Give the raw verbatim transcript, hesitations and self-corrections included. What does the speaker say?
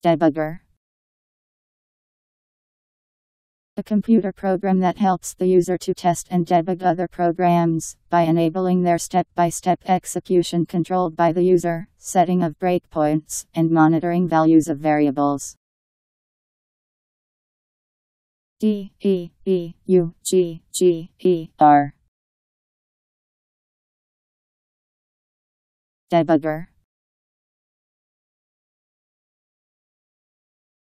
Debugger. A computer program that helps the user to test and debug other programs, by enabling their step-by-step execution controlled by the user, setting of breakpoints, and monitoring values of variables. D E B U G G E R. Debugger.